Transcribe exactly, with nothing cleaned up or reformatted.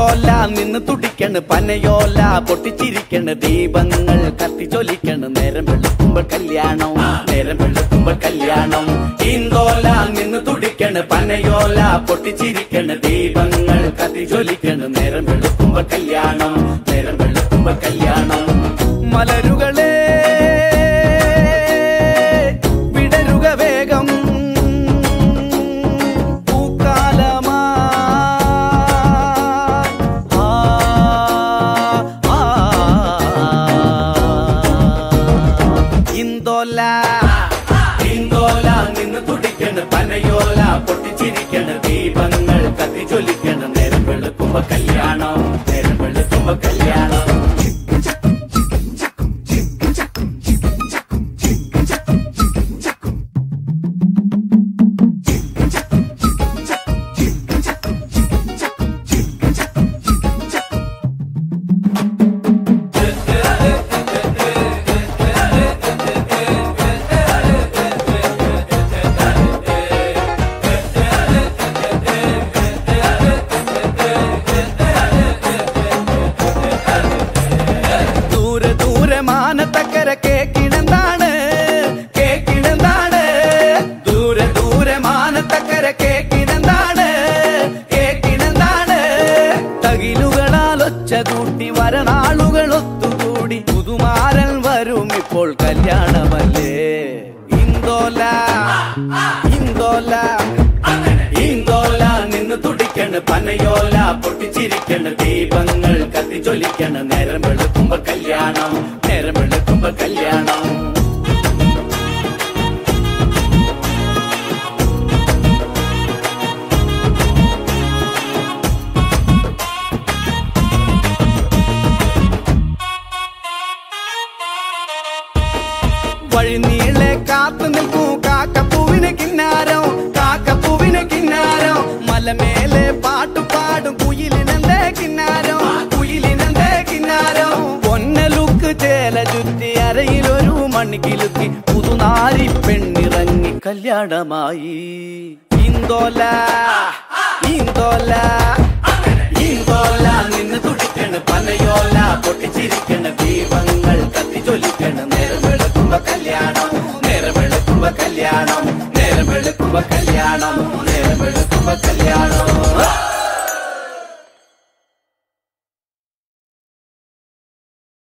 ഇന്ദോല നിന്ന് തുടിക്കണ് പനയോല പൊട്ടിച്ചിരിക്കണ് ദീപങ്ങൾ കത്തിച്ചൊലിക്കണ് നേരം വെളുക്കുമ്പോൾ കല്യാണം നേരം വെളുക്കുമ്പോൾ കല്യാണം ഇന്ദോല നിന്ന് തുടിക്കണ് പനയോല പൊട്ടിച്ചിരിക്കണ് ദീപങ്ങൾ കത്തിച്ചൊലിക്കണ് നേരം വെളുക്കുമ്പോൾ കല്യാണം നേരം വെളുക്കുമ്പോൾ കല്യാണം മലരുകളെ വിടരുക വേഗം പൂക്കാലമാ ഇന്ദോല ഇന്ദോല നിന്ന് തുടിക്കണ് പനയോല പൊട്ടിച്ചിരിക്കണ് ദീപങ്ങൾ കത്തിച്ചൊലിക്കണ് നേരം വെളുക്കുമ്പോ കല്യാണം നേരം വെളുക്കുമ്പോ കല്യാണം മാനത്തക്കര കേക്കിണെന്താണ് കേക്കിണെന്താണ് ദൂരെ ദൂരെ മാനത്തക്കര കേക്കിണെന്താണ് കേക്കിണെന്താണ് തകിലുകളാൽ ഒച്ച കൂട്ടി വരനാളുകൾ ഒത്തുകൂടി പുതുമാരൻ വരും ഇപ്പോൾ കല്യാണമല്ലേ ഇന്ദോല ഇന്ദോല ഇന്ദോല നിന്ന് തുടിക്കണ് പനയോല പൊട്ടിച്ചിരിക്കണ് ദീപങ്ങൾ കത്തിച്ചൊലിക്കണ് നേരം വെളുക്കുമ്പോ കല്യാണം നേരം വെളുക്കുമ്പോ കല്യാണം വഴിനീളെ കാത്തു നിൽക്കൂ കാക്കപ്പൂവിന് കിന്നാരം കാക്കപ്പൂവിന് കിന്നാരം മലമേലെ പാട്ടുപാടും കുയിലിനെന്തേ കിന്നാരം കുയിലിനെന്തേ കിന്നാരം പൊന്നലുക്ക് ചേല ചുറ്റി അരയിലൊരു മണിക്കിലുക്കി പുതുനാരി പെണ്ണിറങ്ങി കല്യാണമായി ഇന്ദോല ഇന്ദോല ഇന്ദോല നിന്ന് തുടിക്കണ് പനയോല പൊട്ടിച്ചിരിക്കണ് ദീപങ്ങൾ കത്തിച്ചൊലിക്കണ് നേരം വെളുക്കുമ്പോ കല്യാണം നേരം വെളുക്കുമ്പോ കല്യാണം നേരം വെളുക്കുമ്പോ കല്യാണം നേരം വെളുക്കുമ്പോ കല്യാണം